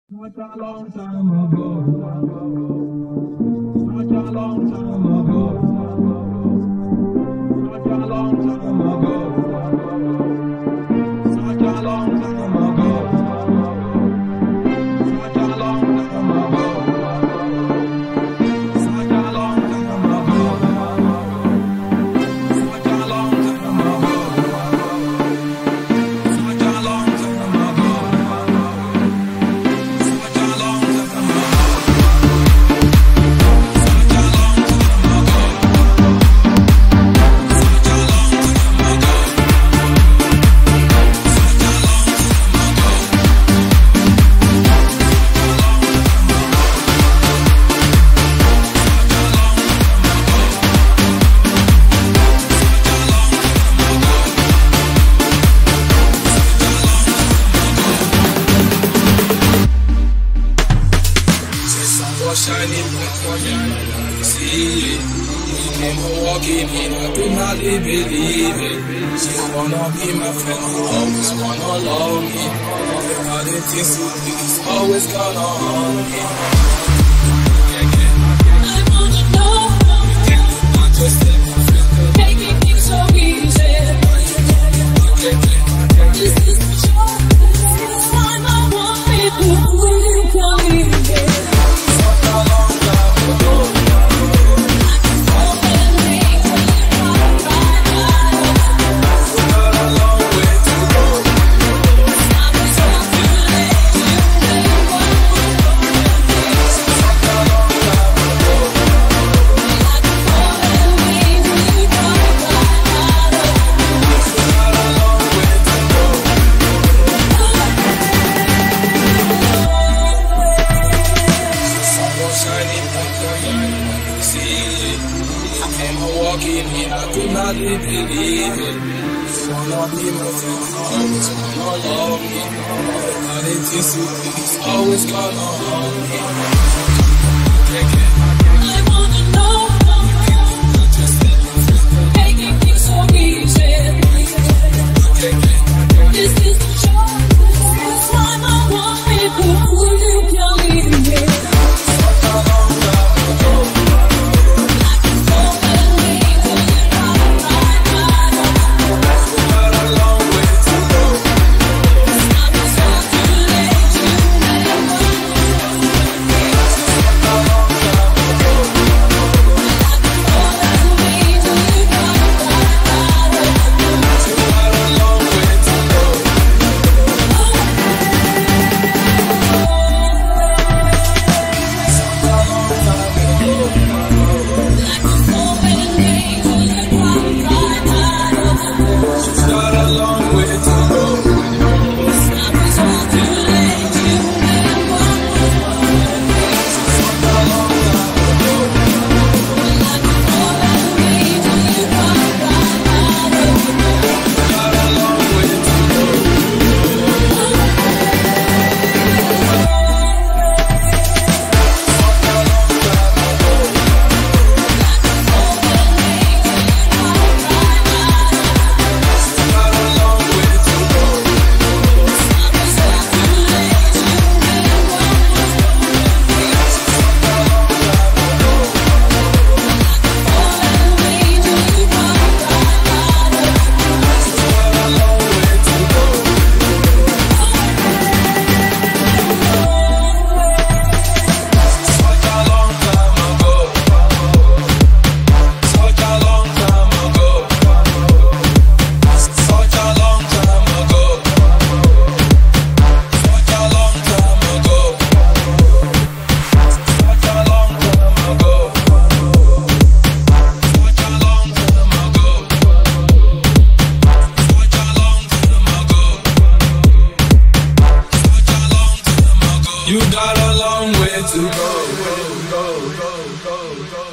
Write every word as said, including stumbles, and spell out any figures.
Such a long time ago, such a long time ago, such a long time ago, such a long time ago, such a long time ago, such a long time ago, such a long time ago, such a long time ago. Shining like see it. We came her walking in, I could hardly believe it. She wanna be my friend, always wanna love me. I didn't think so, it's always gonna harm me. I wanna know, I just said my friend, making things so easy. This is the truth, this is why I want people to come in. Walking in, I could hardly believe it. You wanna be my friend, always wanna love me. I didn't think so, it's always gonna harm me. I wanna know, making things so easy. This is the truth, this is why I want people to believe me. You got a long way to go, go, go, go, go, go.